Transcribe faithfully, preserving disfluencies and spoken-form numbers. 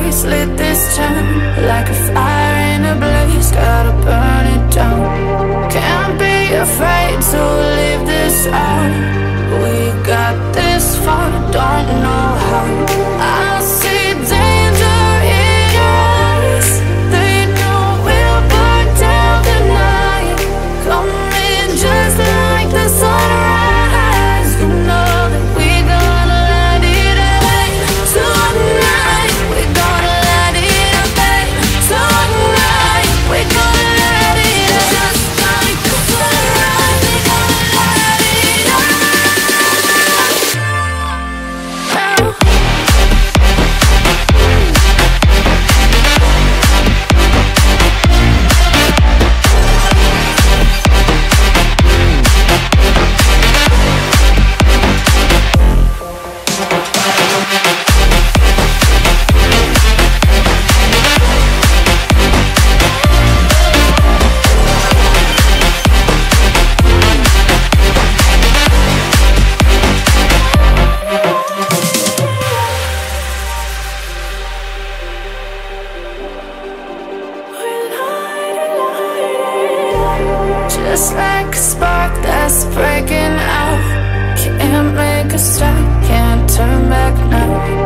face, lit this town like a fire in a blaze, gotta burn it down. Can't be afraid to leave this out. We got this far, don't know how. I see danger in your eyes. They know we'll burn down the night. Coming just like the sunrise. You know that we gonna let it out tonight. We gonna let it out tonight. We gonna let it out just like the sunrise. We gonna let it out now. Just like a spark that's breaking out. Can't make a stop, can't turn back now.